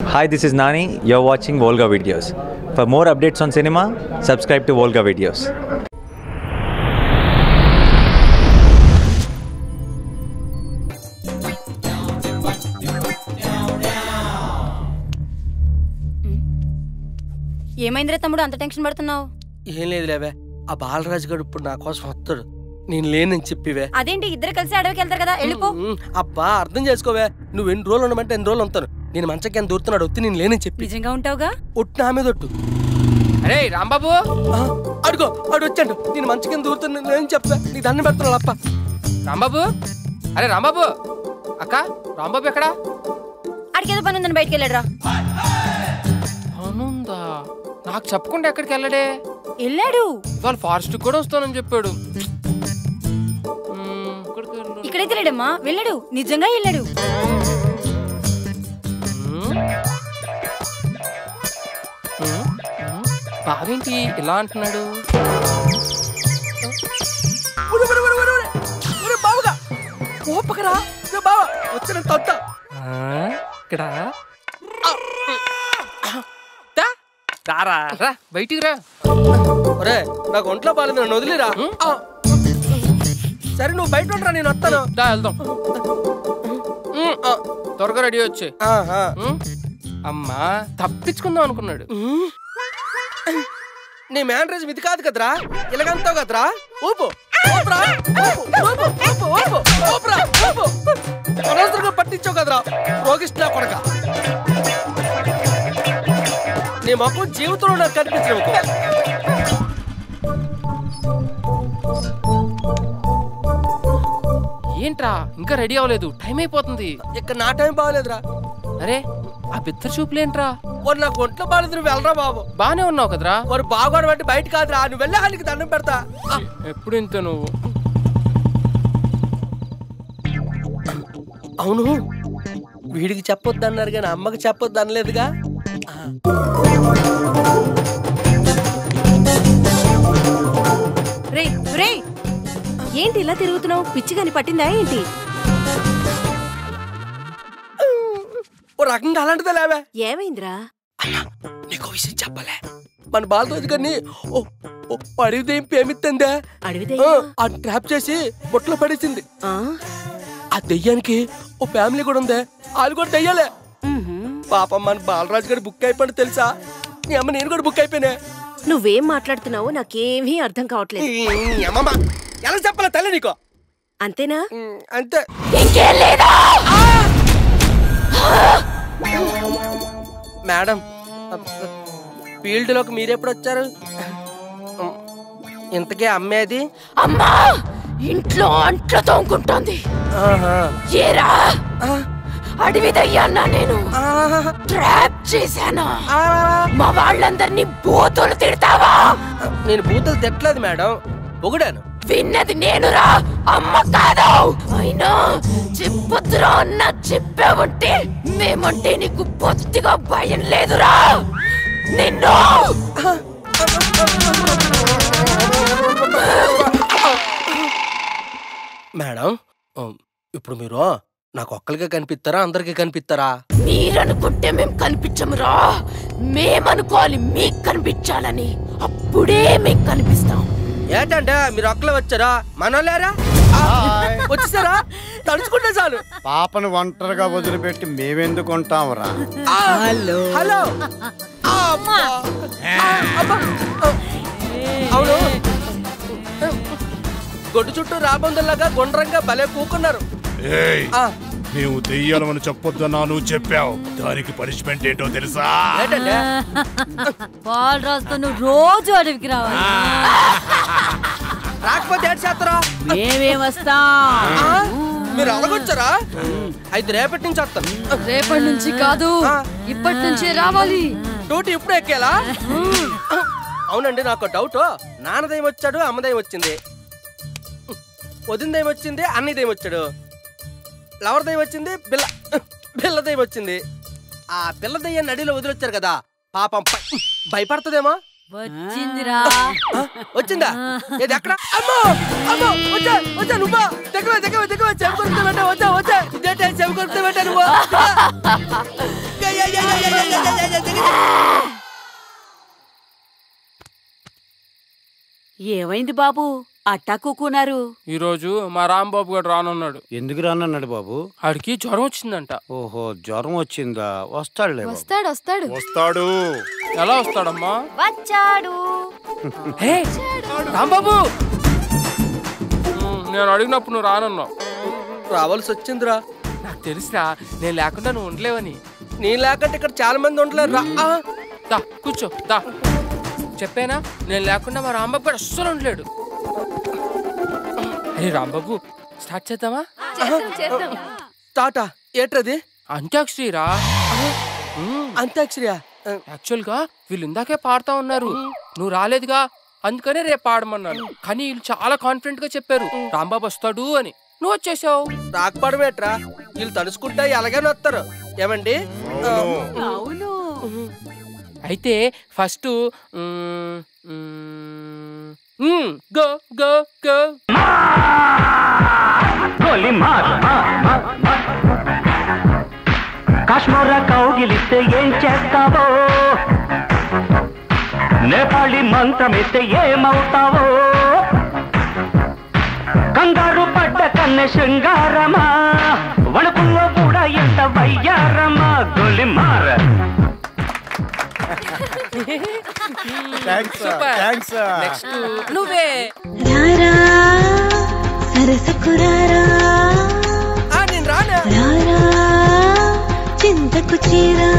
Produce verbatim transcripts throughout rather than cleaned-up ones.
Hi, this is Nani. You're watching Volga Videos. For more updates on cinema, subscribe to Volga Videos. ఏమైందిరా తమ్ముడు అంత tension పడుతున్నావు? ఏం లేదులేవే, ఆ బాలరాజు గారు ఇప్పుడు నా కోసం వస్తాడు, నేను లేనని చెప్పివే. అదేంటి ఇద్దరు కలిసి అడవికి వెళ్తారు కదా, వెళ్ళిపో. అబ్బా అర్థం చేసుకోవే, నువ్వు ఎన్ని రోజులు ఉండమంటే ఎన్ని రోజులు ఉంటాను. నేను మంచకి ఎంత దూరుతున్నాడు వస్తే నేను లేనని చెప్పి. నిజంగా ఉంటావుగా? ఒట్టు నా మీద ఒట్టు. అరే రాంబాబు, అడుగో అడు వచ్చాడు, నేను మంచకి ఎంత దూరుతున్నా నేను చెప్పా, నీకు దండం పెడుతున్నాడు అప్ప. రాంబాబు, అరే రాంబాబు, అక్క రాంబాబు ఎక్కడా? అడిగేదో పని ఉందని బయటికి వెళ్ళాడురా. పనుందా? నాకు చెప్పకుండా ఎక్కడికి వెళ్ళడే? వెళ్ళాడు. వాళ్ళు ఫారెస్ట్ కూడా వస్తానని చెప్పాడు. ఇక్కడైతే లేడమ్మా, వెళ్ళాడు, నిజంగా వెళ్ళాడు. బావేంటి ఇలా అంటున్నాడు? బావుగా ఓపకరా బావ వచ్చిన తొత్త ఇక్కడ రారా రా, బయటికి రా. ఒరే నాకు ఒంట్లో బాగాలేదు, నన్ను వదిలేరా. సరే నువ్వు బయట ఉండరా, నేను వస్తాను. దా వెళ్దాం, త్వరగా రెడీ వచ్చి. అమ్మా తప్పించుకుందాం అనుకున్నాడు. నీ మ్యానరేజ్ ఇది కాదు కదరా, ఇలాగంతావు కదరా. ఊపు అనవసరంగా పట్టించావు కదరా రోగిష్ట కొడక. నీ మొక్క జీవితంలో నాకు కనిపించవు. ఏంట్రా ఇంకా రెడీ అవ్వలేదు, టైం అయిపోతుంది. ఇక్కడ నా టైం బాగలేదురా. అరే ఆ బిత్తర చూపులేంట్రా? వాడు నాకు ఒంట్లో బాగాలేదు, నువ్వు వెళ్ళరా బాబు. బానే ఉన్నావు కదరా. వాడు బాగోడు అంటే బయట కాదురా, నువ్వు వెళ్ళే ఆయనకి దండం పెడతా. ఎప్పుడు ఇంత నువ్వు. అవును వీడికి చెప్పొద్దు అన్నారు కానీ అమ్మకి చెప్పొద్దు అనలేదుగా. రే రే ఏంటి ఇలా తిరుగుతున్నావు? పిచ్చి కాని పట్టిందా ఏంటి? ఓ రకంగా అలాంటిదే లేవే. ఏమైందిరా? నీకో విషయం చెప్పలే, మన బాలరాజు గారిని అడవి దెయ్యం ప్రేమిస్తుందే. ఆ ట్రాప్ చేసి బొట్లో పడేసింది. ఆ దెయ్యానికి ఓ ఫ్యామిలీ కూడా ఉందే, వాళ్ళు కూడా దెయ్యాలే. పాపం మన బాలరాజు గారు బుక్ అయిపోయి తెలుసా? నీ అమ్మ నేను కూడా బుక్ అయిపోయినా. నువ్వేం మాట్లాడుతున్నావో నాకేమీ అర్థం కావట్లేదు. ఎలా చెప్పాలా తల్లి నీకో? అంతేనా? అంతే. మేడం ఫీల్డ్ లోకి మీరెప్పుడు వచ్చారు? ఇంతకే అమ్మేది? అమ్మా ఇంట్లో అంట్లో తోముకుంటోంది. ఏరా అడవి దయ్యాన్నా నేను ట్రాప్ చేశాను. మా వాళ్ళందరినీ బూతులు తిడతావా? నేను బూతులు తిట్టలేదు మేడం, పొగిడాను. విన్నది నేనురా, అమ్మ కాదు. అయినా చెప్పొద్దురా అన్న చెప్పావంటే మేమంటే నీకు బొత్తిగా భయం లేదురా. నిన్ను మేడం ఇప్పుడు మీరు నాకు ఒక్కరికే కనిపిస్తారా అందరికీ కనిపిస్తారా? మీరనుకుంటే మేం కనిపించమురా, మేమనుకోవాలి మీకు కనిపించాలని. అప్పుడే మీకు కనిపిస్తాం. ఏంటంటే మీరు ఒక్కలే వచ్చారా? మనోళ్ళారా వచ్చేసారా? తడుచుకుంటే చాలు. పాపను ఒంటరిగా వదిలిపెట్టి మేమెందుకు ఉంటాంరా? హలో హలో అవును గొడ్డు చుట్టూ రాబందులాగా గుండ్రంగా భలే కూకున్నారు. మేము దెయ్యాలమని చెప్పొద్దన్నా నువ్వు చెప్పావు, దానికి పనిష్మెంట్ ఏంటో తెలుసా? బాలరాజుతో నువ్వు రోజు అడవికి రావాలి. రాకపోతే ఏడు చేస్తారా? మేమే వస్తాం. మీరు అలాగొచ్చారా? అయితే రేపటి నుంచి వస్తాను. రేపటి నుంచి కాదు, ఇప్పటి నుంచే రావాలి. డ్యూటీ ఇప్పుడు ఎక్కేలా? అవునండి, నాకు డౌట్. నాన్నదయం వచ్చాడు, అమ్మదయం వచ్చింది, వదినదయం వచ్చింది, అన్నదయం వచ్చాడు, లవర్ దయ్యం వచ్చింది, బిల్ల బిల్ల దయ్యం వచ్చింది. ఆ పిల్ల దయ్యాన్ని నడిలో వదిలొచ్చారు కదా, పాపం భయపడుతుందేమో. వచ్చిందిరా. వచ్చిందా? ఏది అక్కడ? అమ్మో అమ్మో వచ్చా వచ్చా నువ్వా? దగ్గర దగ్గర దగ్గర చెవి కొడుతూ పెట్టా వచ్చా వచ్చా ఇదేంటే చెవి కొడుతూ పెట్టా నువ్వు? ఏమైంది బాబు అట్టా కూకున్నారు? ఈ రోజు మా రాంబాబు గారు రానున్నాడు. ఎందుకు రానన్నాడు బాబు? ఆడికి జ్వరం వచ్చిందంట. ఓహో, జ్వరం వచ్చిందా? వస్తాడులే. వస్తాడు వస్తాడు వస్తాడు. ఎలా వస్తాడమ్మా? వచ్చాడు. హే, రాంబాబు నేను అడిగినప్పుడు నువ్వు రానన్నావు. రావాల్సి వచ్చిందిరా. నాకు తెలుసురా, నేను లేకుండా నువ్వు ఉండలేవని. నీ లేకంటే ఇక్కడ చాలా మంది ఉండలేరు రా. దా కూర్చో దా. చెప్పానా నేను లేకుండా మా రాంబాబు గారు అస్సలు ఉండలేడు. అరే రాంబాబు స్టార్ట్ చేద్దామా? టాటా ఏట్రది? అంత్యాక్షరిరా. అంత్యాక్షరియా? యాక్చువల్ గా వీళ్ళు ఇందాకే పాడుతా ఉన్నారు, నువ్వు రాలేదుగా, అందుకనే రేపు పాడమన్నాను. కానీ వీళ్ళు చాలా కాన్ఫిడెంట్ గా చెప్పారు రాంబాబు వస్తాడు అని. నువ్వు వచ్చేసావు. రాకపోవడమేట్రా, వీళ్ళు తడుచుకుంటా ఎలాగైనా వస్తారు. ఏమండి? అవును. అయితే ఫస్ట్ గో గో గో కాశ్మీర కౌగిలిస్తే ఏం చేస్తావో, నేపాళీ మంత్రమిస్తే ఏమవుతావో, కంగారు పడ్డ కన్నె శృంగారమా, వణుకుల్లో కూడా ఎంత వయ్యారమా, గొలిమార. నెక్స్ట్ నువ్వే. నేను రానా? చింతకు చీరా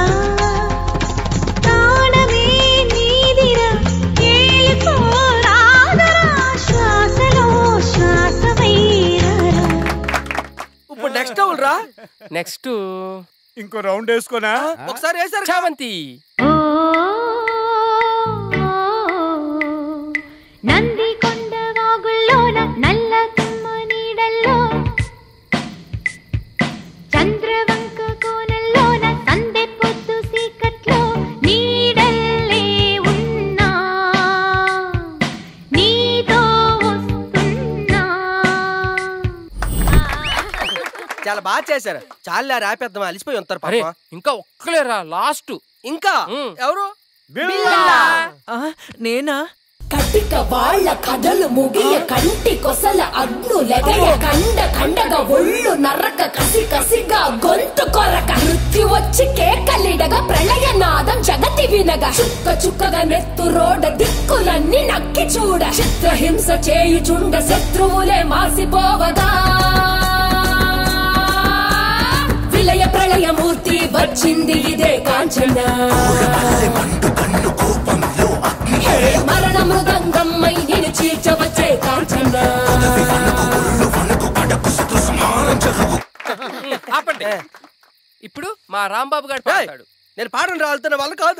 ఇప్పుడు నెక్స్ట్ అవులరా. నెక్స్ట్ ఇంకో రౌండ్ వేసుకోనా? ఒకసారి వేసారు చామంతి. నంది కొండ వాగుల్లోన నల్ల తుమ్మ నీడల్లో, చంద్రవంక కోనల్లోన సందె పొద్దు సీకట్లో నీడల్లే ఉన్నా, నీతో వస్తున్నా. చాలా బాగా చేశారు. చాలా రాపేద్దాం, అలిసిపోయి ఉంటారు అరే పాపం. ఇంకా ఒక్కలేరా లాస్ట్. ఇంకా ఎవరు? నేనా? కటిక వాళ్ళ కథలు ముగియ కంటి కొసల అగ్ను లెగయ కండ కండగా ఒళ్ళు నరక కసి కసిగా గొంతు కొరక మృత్యు వచ్చి కేకలిడగా ప్రళయ నాదం జగతి వినగా చుక్క చుక్కగా నెత్తు రోడ దిక్కులన్నీ నక్కి చూడ చిత్రహింస చేయుచుండ శత్రువులే మాసిపోవగా విలయ ప్రళయమూర్తి వచ్చింది ఇదే కాంచన. మరణ మృదంగమ్మై నేను చీల్చవచ్చే కాంచన. ఆపండి. ఇప్పుడు మా రాంబాబు గారు పాడతాడు. నేను పాడను రాలుతున్న వాళ్ళు కాదు.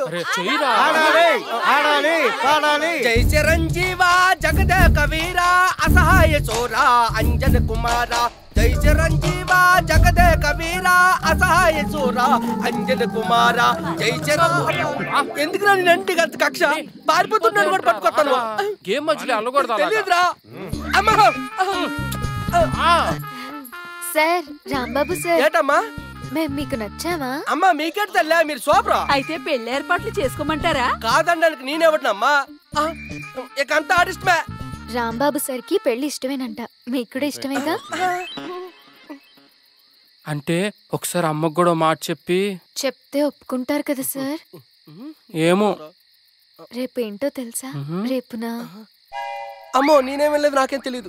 జై చిరంజీవా జగద కవీరా అసహాయ చోరా అంజన కుమారా, జై చిరంజీవా జగద కవీరా అసహాయ చోరా అంజన కుమారా, జై చిరంజీవా. ఎందుకు నేను ఇంటికి అంత కక్ష పారిపోతున్నాను కూడా పట్టుకొస్తాను. గేమ్ మధ్యలో అల్లకూడదు. తెలియదురా అమ్మా. సార్ రాంబాబు సార్, ఏటమ్మా మేము మీకు నచ్చావా? అమ్మా మీకేట తల్లా, మీరు సోపరా. అయితే పెళ్లి ఏర్పాట్లు చేసుకోమంటారా? కాదండానికి నేనెవడనమ్మా, ఇక అంత ఆడిష్టమే. రాంబాబు సార్ కి పెళ్లి ఇష్టమేనంట, మీకు కూడా ఇష్టమేగా? అంటే ఒకసారి అమ్మకు కూడా మాట చెప్పి చెప్తే ఒప్పుకుంటారు కదా సార్? ఏమో. రేపు ఏంటో తెలుసా? రేపునా అమ్మో నేనేం వెళ్ళలేదు, నాకేం తెలీదు.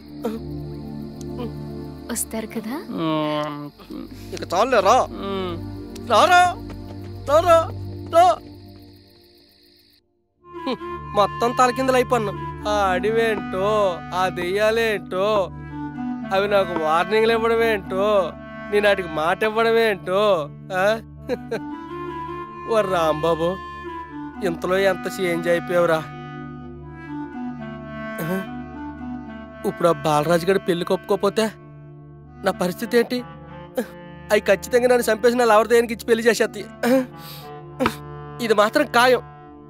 వస్తారు కదా? ఇక చాలే రా రారా రారా రా. మొత్తం తలకిందలు అయిపోయాను. ఆ అడివేంటో, ఆ దెయ్యాలేంటో, అవి నాకు వార్నింగ్లు ఇవ్వడమేంటో, నేను వాటికి మాట ఇవ్వడమేంటో. ఓ రాంబాబు, ఇంతలో ఎంత చేంజ్ అయిపోయావురా. ఇప్పుడు ఆ బాలరాజు గారి పెళ్లి కొప్పుకోపోతే నా పరిస్థితి ఏంటి? అవి ఖచ్చితంగా నన్ను చంపేసి నా లవర్ దేనికి ఇచ్చి పెళ్లి చేసేది. ఇది మాత్రం ఖాయం.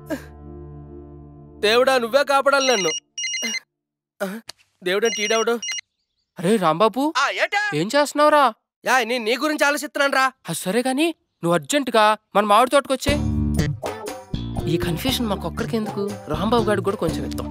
దేవుడా నువ్వే కాపాడాలి నన్ను. దేవుడంటే ఈడవుడు. అరే రాంబాబు ఏం చేస్తున్నావురా? యా నేను నీ గురించి ఆలోచిస్తున్నాను రా. సరే గాని నువ్వు అర్జెంటుగా మన మామిడి తోటకొచ్చే. ఈ కన్ఫ్యూషన్ మాకు ఒక్కడికి ఎందుకు, రాంబాబు గారికి కూడా కొంచెం ఇద్దాం.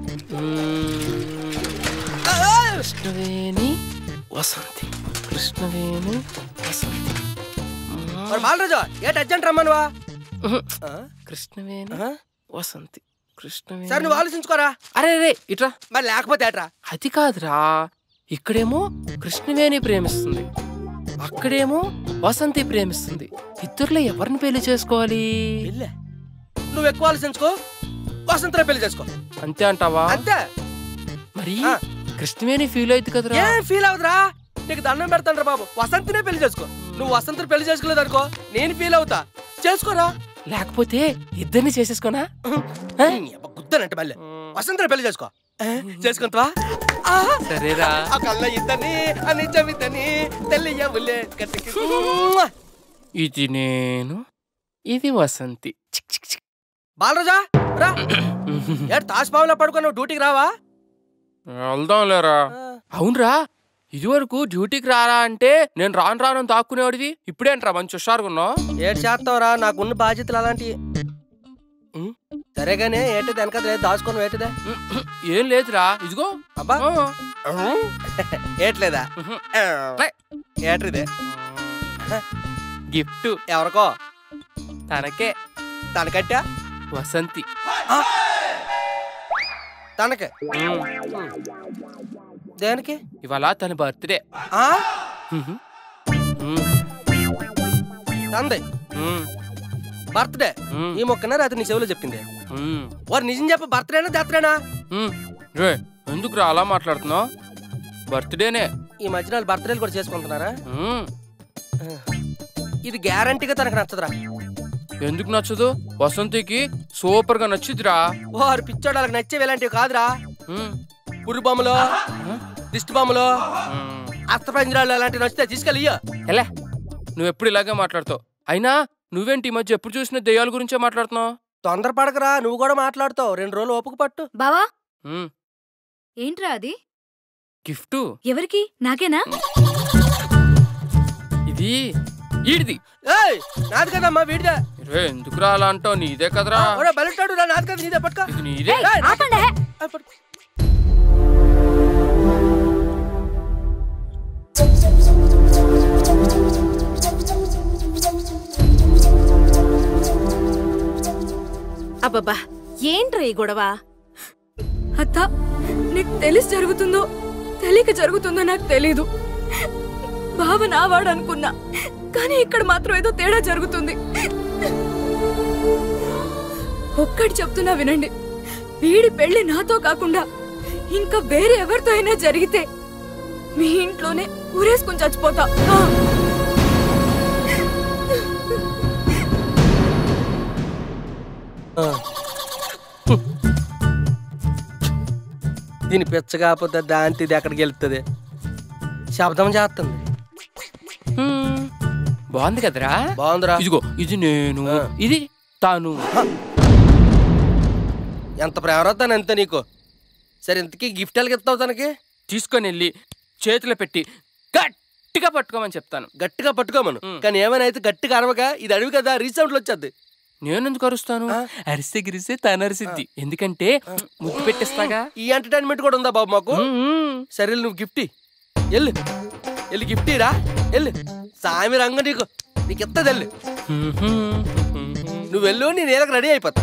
కృష్ణవేణి వసంతి, కృష్ణవేణి వసంతి. బాలరాజు ఏంటి అర్జెంట్ రమ్మనువా? కృష్ణవేణి వసంతి, కృష్ణవేణి. సరే నువ్వు ఆలోచించుకోరా. అరే రే ఇట్రా. మరి లేకపోతే ఏట్రా? అది కాదురా, ఇక్కడేమో కృష్ణవేణి ప్రేమిస్తుంది, అక్కడేమో వసంతి ప్రేమిస్తుంది. ఇద్దరులో ఎవరిని పెళ్లి చేసుకోవాలి? నువ్వు ఎక్కువ ఆలోచించుకో, వసంతరా పెళ్లి చేసుకో. అంతే అంటావా? అంతే. మరి కృష్ణవేణి ఫీల్ అవుతుంది కదరా? ఏం ఫీల్ అవుతురా? నీకు దండం పెడతాను రా బాబు, వసంతినే పెళ్లి చేసుకో. నువ్వు వసంతని పెళ్లి చేసుకోలేదు అనుకో, నేను ఫీల్ అవుతా. చేసుకోరా. లేకపోతే ఇద్దరిని చేసేసుకోనా? గుద్దనంటే మళ్ళీ వసంతని పెళ్లి చేసుకో. చేసుకుంటావా? సరేరా. ఇద్దని నిజమిద్దని తెల్లయ్యవులే. ఇది నేను, ఇది వసంతి. బాలరాజా రా. ఏ తాజ్మహల్ లో పడుకున్నావు, డ్యూటీకి రావా? వెళ్దాం లేరా. అవునరా, ఇది వరకు డ్యూటీకి రారా అంటే నేను రాను రాను దాక్కునేవాడివి, ఇప్పుడేంట్రా మంచి హుషారుగా ఉన్నావు? ఏడు చేస్తావురా, నాకున్న బాధ్యతలు అలాంటివి. సరేగానే ఏంటిది వెనక దాచుకొని ఏంటిదే? ఏం లేదురా, ఇదిగో. అబ్బా ఏట్లేదా? ఏట్రిదే గిఫ్ట్. ఎవరికో? తనకే. తనకట్టా? వసంతి తనకే. దేనికి? ఇవాళ తన బర్త్డే. తంది బర్త్డే. ఈ మొక్కన రాత్రి నీ చెవులో చెప్పింది. వారు నిజం చెప్ప, బర్త్డేనా దత్తరేనా? ఎందుకు రా అలా మాట్లాడుతున్నావు? బర్త్డేనే. ఈ మధ్యన బర్త్డేలు కూడా చేసుకుంటున్నారా? ఇది గ్యారంటీగా తనకు నచ్చదురా. ఎందుకు నచ్చదు? వసంతికి సూపర్ గా నచ్చిద్దిరా. వారు పిచ్చోడు, వాళ్ళకి నచ్చేవి ఇలాంటివి కాదురా. పురు బొమ్మలు, దిష్టి బొమ్మలు, అస్తపంజరాలు అలాంటివి నచ్చితే తీసుకెళ్ళి. ఎలా నువ్వు ఎప్పుడు ఇలాగే మాట్లాడుతావు? అయినా నువ్వేంటి ఈ మధ్య ఎప్పుడు చూసిన దెయ్యాల గురించే మాట్లాడుతున్నావు? తొందరపడకరా, నువ్వు కూడా మాట్లాడుతావు. రెండు రోజులు ఓపిక పట్టు. బావా ఏంట్రా అది? గిఫ్ట్. ఎవరికి? నాకేనా? ఇది ఈడిది. నాది కదమ్మా, వీడిదే. ఎందుకు రా అలా అంటావు? నీదే కదరా. బలటాడు, నాది కదా, నీదే. పట్టుకో. ఇది నీదే. అబ్బబ్బా ఏంట్రా ఈ గొడవ? అత్త, నీకు తెలిసి జరుగుతుందో తెలియక జరుగుతుందో నాకు తెలీదు. బావ నావాడు అనుకున్నా, కానీ ఇక్కడ మాత్రం ఏదో తేడా జరుగుతుంది. ఒక్కటి చెప్తున్నా వినండి, వీడి పెళ్లి నాతో కాకుండా ఇంకా వేరే ఎవరితో అయినా జరిగితే మీ ఇంట్లోనే ఊరేసుకుని చచ్చిపోతా. దీని పిచ్చ కాకపోతే దాంతిది ఎక్కడికి వెళ్తుంది? శబ్దం చేస్తుంది. బాగుంది కదరా? బాగుందిరా. ఇదిగో ఇది నేను, ఇది తాను. ఎంత ప్రేమరాతాను ఎంత నీకు. సరే ఇంతకీ గిఫ్ట్ ఎలాగ ఇస్తావు తనకి? తీసుకొని వెళ్ళి చేతిలో పెట్టి గట్టిగా పట్టుకోమని చెప్తాను. గట్టిగా పట్టుకోమను, కానీ ఏమైనా అయితే గట్టిగా అరవగా. ఇది అడవి కదా, రీసౌండ్లు వచ్చేది. నేను ఎందుకు అరుస్తాను? అరిస్తే గిరిస్తే తను అరిసిద్ది, ఎందుకంటే ముద్దు పెట్టేస్తాగా. ఈ ఎంటర్టైన్మెంట్ కూడా ఉందా బాబు మాకు? సరే నువ్వు గిఫ్ట్ ఎల్లు, వెళ్ళి గిఫ్ట్ రా, ఎల్లు. సామి రంగ నీకు నీకు ఎత్తది, వెళ్ళు. నువ్వు వెళ్ళు, నేను ఏలకు రెడీ అయిపోతా.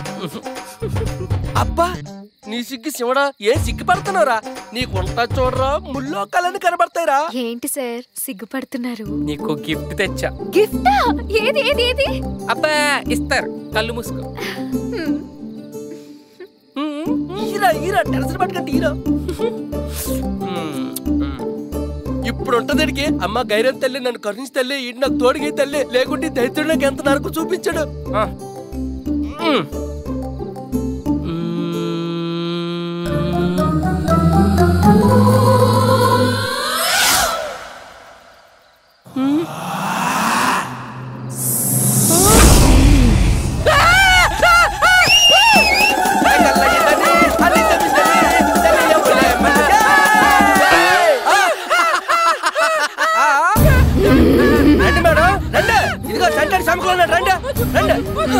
అబ్బా నీ సిగ్గు శివడా, ఏ సిగ్గుపడుతున్నావురా? నీకు ఉంటా చూడరా, ముల్లో కళ్ళని కనబడతాయిరా. ఏంటి సార్ సిగ్గుపడుతున్నారు? నీకు గిఫ్ట్ తెచ్చా. గిఫ్టా? ఏది ఏది ఏది? అబ్బా ఇస్తారు, కళ్ళు మూసుకో. ఈరా ఈరా టెన్షన్ పట్టుకుంటే ఈరా. ఇప్పుడు ఉంటదికి అమ్మ గైరం తల్లి, నన్ను కరుణించి తల్లి, ఇటు నాకు తోడిగి తల్లి, లేకుంటే దైత్రుడు నాకు ఎంత నరకు చూపించాడు. రండి మేడం, రండి. ఇదిగో సెంటర్ లోపల ఉన్నాడు, రండి రండి.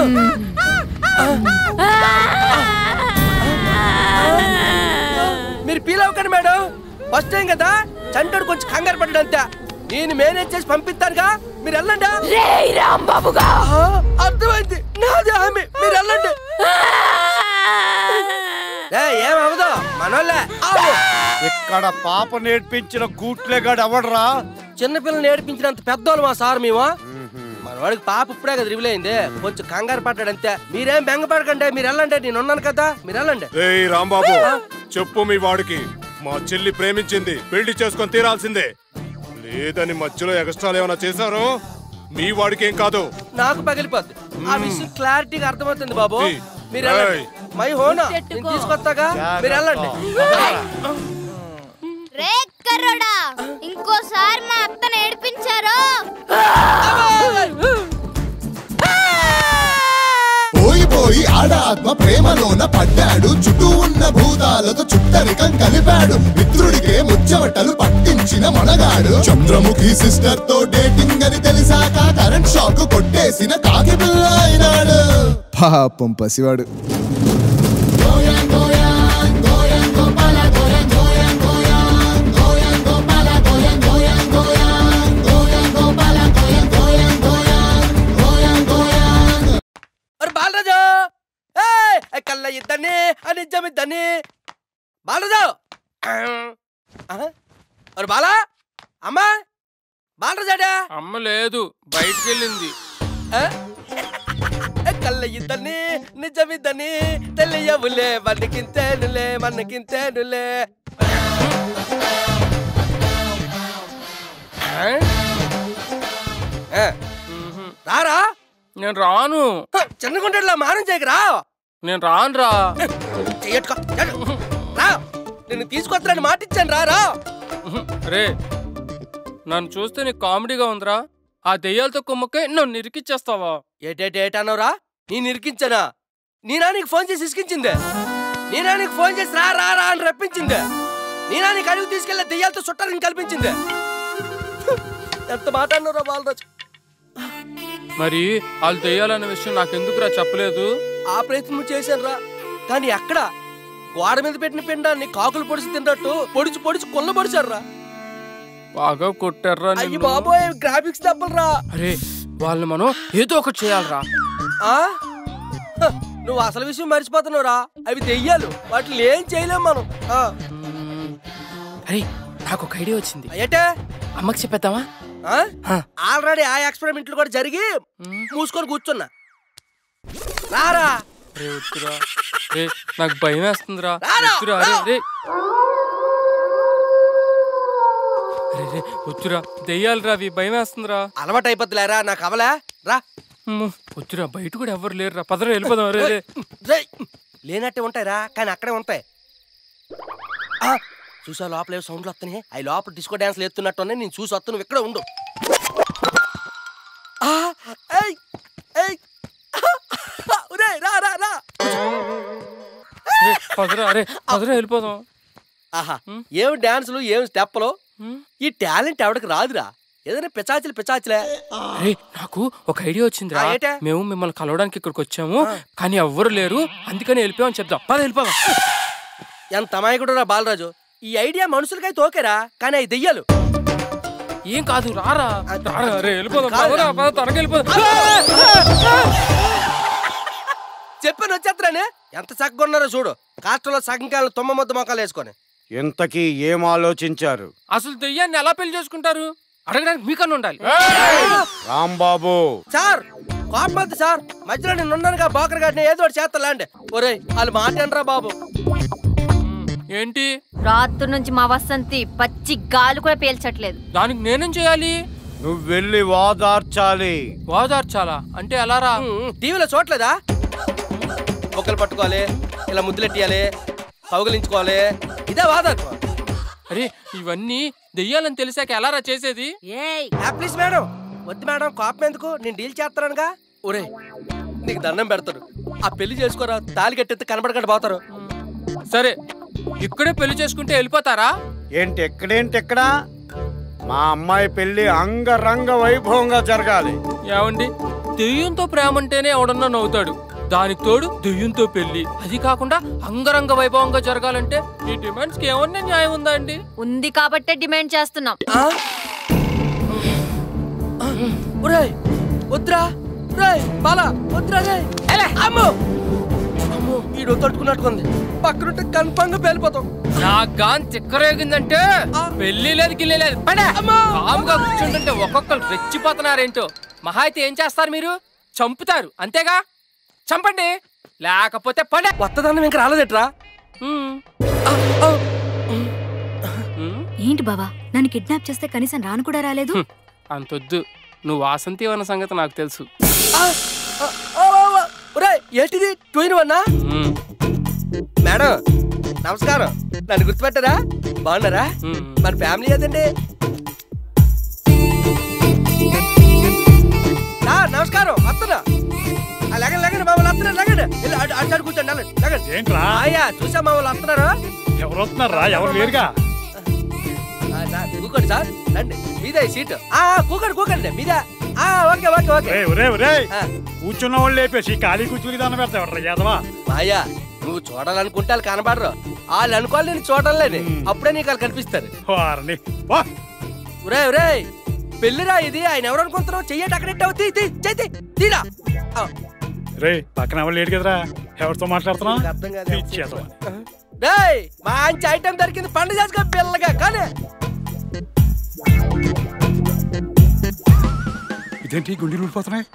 మీరు ఫీల్ అవ్వకండి మేడం, ఫస్ట్ టైం కదా చంటోడు కొంచెం కంగారు పడ్డాడు అంతే. నేను మేనేజ్ చేసి పంపిస్తానుగా, మీరు వెళ్ళండి. రాంబాబుగా అర్థమైంది, నాది హామీ, మీరు వెళ్ళండి. ఏమవదు మనోళ్ళే. ఇక్కడ పాప నేర్పించిన గూట్లేగాడు ఎవడరా? చిన్నపిల్లలు నేర్పించినంత పెద్దోళ్ళు మా సార్ మేము. మనవాడికి పాప ఇప్పుడే కదా రివిల్ అయింది, కొంచెం కంగారు పడ్డాడు అంతే. మీరేం బెంగపడకండి, మీరు వెళ్ళండి, నేను ఉన్నాను కదా, మీరు వెళ్ళండి. ఏయ్ రాంబాబు, చెప్పు మీ వాడికి మా చెల్లి ప్రేమించింది, పెళ్లి చేసుకొని తీరాల్సిందే. లేదని మధ్యలో ఎక్స్ట్రాలు ఏమైనా చేశారో మీ వాడికి ఏం కాదు, నాకు పగిలిపోద్ది. ఆ విషయం క్లారిటీగా అర్థమవుతుంది బాబు, మీరు వెళ్ళండి. మై హోనా నేను తీసుకొస్తాగా, మీరు వెళ్ళండి. రే కర్రోడా, ఇంకోసారి మా అత్తని ఏడిపించారు. పోయి పోయి ఆడ ఆత్మ ప్రేమలోన పడ్డాడు, చుట్టూ ఉన్న భూతాలతో చుట్టరికం కలిపాడు, మిత్రుడికే ముచ్చవటలు పట్టించిన మనగాడు. చంద్రముఖి సిస్టర్ తో డేటింగ్ అని తెలిసాక కరెంట్ షాక్ కొట్టేసిన కాకి పిల్ల అయినాడు. పాపం పసివాడు. బాలరాజు కళ్ళ ఇద్దని నిజం ఇద్దని. బాలరాజు అరే బాలా, అమ్మా బాలరాజాడా? అమ్మ లేదు, బయటికి వెళ్ళింది. కళ్ళ ఇద్దని నిజం ఇద్దని తెలియవులే, మనకింతేనులే మనకింతేనులే. రారా? నేను రాను. చిన్నగుంటలా మానం చేయకరా. నేను రాను రా. రా, నిన్ను తీసుకొస్తానని మాట ఇచ్చాను, రారా. రే, నన్ను చూస్తే నీకు కామెడీగా ఉందిరా. ఆ దెయ్యాలతో కుమ్మకే నన్ను నిరికిచ్చేస్తావా? ఏటేటేటన్నావురా? నేను ఇరికించానా? నేనా నీకు ఫోన్ చేసి ఇసుకించిందే? నేనా నీకు ఫోన్ చేసి రా రా రా అని రప్పించిందే? నేనా నీకు అడుగు తీసుకెళ్ళి దెయ్యాలతో చుట్టాలని కల్పించిందే? ఎంత మాట అన్నారా బాలరాజు? మరి వాళ్ళు దెయ్యాలన్న విషయం నాకెందుకురా చెప్పలేదు? ఆ ప్రయత్నం చేశాను రా, కానీ ఎక్కడ? గోడ మీద పెట్టిన పిండాన్ని కాకులు పొడిచి తిన్నట్టు పొడిచి పొడిచి కొల్ల పొడిచారు రా. బాగా కొట్టారా? అయ్యి బాబోయ్, గ్రాఫిక్స్ దెబ్బలురా. అరే, వాళ్ళని మనం ఏదో ఒకటి చేయాలరా. నువ్వు అసలు విషయం మర్చిపోతున్నావురా, అవి దెయ్యాలు, వాటిని ఏం చేయలేం మనం. అరే, నాకు ఒక ఐడియా వచ్చింది. ఏటే? అమ్మకి చెప్పేద్దామా? ఆల్రెడీ ఆ ఎక్స్పెరిమెంట్లు కూడా జరిగి మూసుకొని కూర్చున్నా. రారా. నాకు భయం వేస్తుందిరా. వచ్చురా, దెయ్యాలు రావి, భయం వేస్తుందిరా. అలవాటు అయిపోతులేరా, నాకు అవలే. రా వచ్చురా, బయట కూడా ఎవరు లేరురా, పదరా వెళ్ళిపోదాం. రే లేనట్టే ఉంటాయిరా, కానీ అక్కడే ఉంటాయి. చూసా లోపల సౌండ్లు వస్తున్నాయి, అవి లోపల డిస్కో డాన్స్ లేస్తున్నట్టు ఉన్నాయి. నేను చూసి వస్తాను, ఇక్కడ ఉండు. వెళ్ళిపోదాం. ఆహా, ఏం డాన్సులు, ఏం స్టెప్పులు. ఈ టాలెంట్ ఎవరికి రాదురా, ఏదైనా పిచాచులు పిచాచులే. నాకు ఒక ఐడియా వచ్చిందిరా. మేము మిమ్మల్ని కలవడానికి ఇక్కడికి వచ్చాము, కానీ ఎవ్వరు లేరు, అందుకని వెళ్ళిపోయామని చెప్దాం. పద వెళ్ళిపోదాం. ఎంత అమాయకుడు రా బాలరాజు. ఈ ఐడియా మనుషులకైతే ఓకేరా, కానీ అవి దెయ్యాలు. ఏం కాదు, రారా. చెప్పాను వచ్చేస్తానే. ఎంత చక్కగా ఉన్నారో చూడు, కాస్టలో సగం కాలం తొమ్మ మొద్ద మొక్కలు వేసుకొని. ఇంతకీ ఏం ఆలోచించారు? అసలు దెయ్యాన్ని ఎలా పెళ్లి చేసుకుంటారు అడగడానికి మీకన్నా ఉండాలి. రాంబాబు సార్, కోపం సార్, మధ్యలో నేను ఉన్నానుగా బోకర్ గారిని ఏదో ఒకటి చేస్తాలాండి. ఒరే, వాళ్ళు మాట్లాడరా బాబు. ఏంటి? రాత్రి నుంచి మా వసంతి పచ్చి గాలి కూడా పీల్చట్లేదు. దానికి నేనేం చేయాలి? నువ్వు వెళ్ళి వాదార్చాలి. వాదార్చాలా అంటే ఎలా రా? టీవీలో చూడలేదా? బొక్కలు పట్టుకోవాలి, ఇలా ముద్దులెట్టియాలి, కౌగలించుకోవాలి, ఇదే వాదార్పు. అరే, ఇవన్నీ దెయ్యాలని తెలిసాక ఎలా రా చేసేది? ప్లీజ్ మేడం, వద్దు మేడం, కోపం ఎందుకు, నేను డీల్ చేస్తానుగా. ఒరే, నీకు దండం పెడతారు, ఆ పెళ్లి చేసుకోరా, తాళి కట్టెత్తి కనబడకుండా పోతారు. సరే, ఇక్కడే పెళ్లి చేసుకుంటే వెళ్ళిపోతారా? ఏంటి ఎక్కడేంటి ఎక్కడ? మా అమ్మాయి పెళ్లి అంగరంగ వైభవంగా జరగాలి. ఏమండి, దెయ్యంతో ప్రేమ అంటేనే ఎవడన్నా నవ్వుతాడు, దానికి తోడు దెయ్యంతో పెళ్లి, అది కాకుండా అంగరంగ వైభవంగా జరగాలంటే ఈ డిమాండ్స్ కి ఏమన్నా న్యాయం ఉందా అండి? ఉంది కాబట్టే డిమాండ్ చేస్తున్నాం. వద్దురా రేయ్ బాలా, వద్దురా రేయ్. అమ్మో అమ్మో ఈడో తట్టుకున్నట్టుకుంది, పక్కనుంటే కన్ఫర్మ్ గా పేలిపోతాం. నాకు గాని చిక్కరేగిందంటే పెళ్లి లేదు గిల్లి లేదు. కాముగా కూర్చుంటుంటే ఒక్కొక్కరు రెచ్చిపోతున్నారేంటో. మహా అయితే ఏం చేస్తారు మీరు? చంపుతారు అంతేగా. చంపండి, లేకపోతే పడే. వత్తదన్నం ఇంకా రాలేదట్రా? ఏంటి బావా, నన్ను కిడ్నాప్ చేస్తే కనీసం రాను కూడా రాలేదు. అంతొద్దు, నువ్వు వాసంతి అన్న సంగతి నాకు తెలుసు. ఏంటిది ట్వైన్ వన్నా? మేడం నమస్కారం, నన్ను గుర్తుపెట్టారా? బాగున్నారా? మన ఫ్యామిలీ ఏదండి? నమస్కారం, వస్తున్నా. లగండి లగండి మా వాళ్ళు వస్తున్నారు, లగండి అటు కూర్చోండి. లగండి అయ్యా, చూసా మా వాళ్ళు వస్తున్నారు. ఎవరు వస్తున్నారా? ఎవరు లేరుగా. కూకోండి సార్, రండి. మీదే సీటు. కూకండి కూకండి మీదే. Okay okay okay. కూర్చున్న వాళ్ళు లేపేసి ఖాళీ కూర్చుని దాన్ని పెడతాడు యాదవా. మాయా, నువ్వు చూడాలనుకుంటే వాళ్ళు కనబడరు, వాళ్ళు అనుకోవాలి నేను చూడాలని, అప్పుడే నీకు వాళ్ళు కనిపిస్తారు. ఒరే ఒరే, పెళ్లిరా ఇది, ఆయన ఎవరు అనుకుంటున్నావు? చెయ్యటి అక్కడెట్టావు, తీ తీ చేతి తీరా. రే పక్కన ఎవరు లేడు కదరా, ఎవరితో మాట్లాడుతున్నావు? రేయ్ మంచి ఐటమ్ దొరికింది, పండుగ చేసుకో పిల్లగా. కానీ ఇదేంటి గుండెలు ఊడిపోతున్నాయి?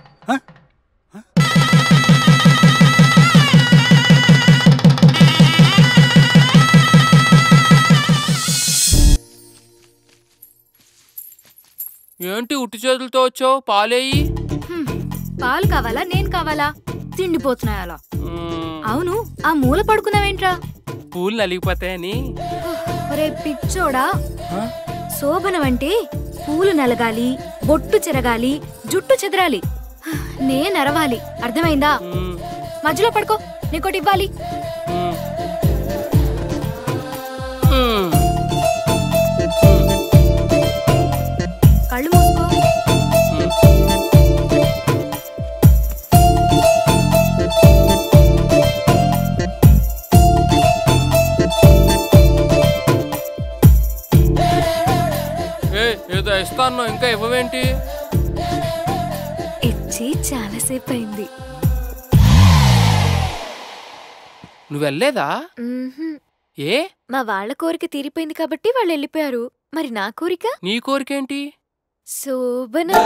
ఏంటి ఉట్టి చేతులతో వచ్చావు? పాలేయి. పాలు కావాలా నేను కావాలా? తిండిపోతున్నాయి అలా. అవును, ఆ మూల పడుకున్నావేంట్రా? పూలు నలిగిపోతాయని. ఒరే పిచ్చోడా, శోభనం అంటే పూలు నలగాలి, బొట్టు చెరగాలి, జుట్టు చెదరాలి, నేను అరవాలి. అర్థమైందా? మధ్యలో పడుకో, నీకోటి ఇవ్వాలి. కళ్ళు మూసుకో. ఏదో ఇస్తాను, ఇంకా ఇవ్వవేంటి? ఇచ్చి చాలాసేపు అయింది. నువ్వు వెళ్ళలేదా? ఏ? మా వాళ్ళ కోరిక తీరిపోయింది కాబట్టి వాళ్ళు వెళ్ళిపోయారు. మరి నా కోరిక? నీ కోరికేంటి? శోభనం.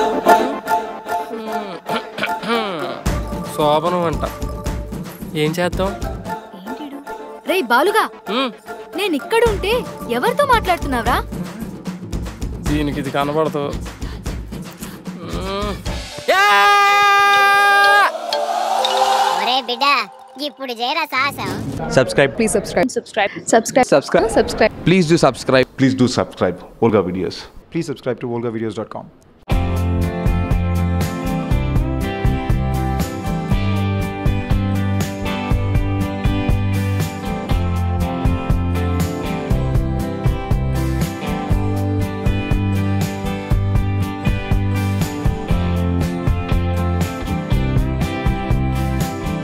శోభనం అంట. ఏం చేద్దాం? రే బాలుగా, నేను ఇక్కడుంటే ఎవరితో మాట్లాడుతున్నావురా? దీనికి ఇది కనబడదు. ఒరే బిడ్డ, ఇప్పుడు చేరా సాహసం. Subscribe. Please subscribe. Subscribe. Subscribe. Subscribe. Subscribe. Please do subscribe. Please do subscribe Volga Videos. Please subscribe to volga videos dot com.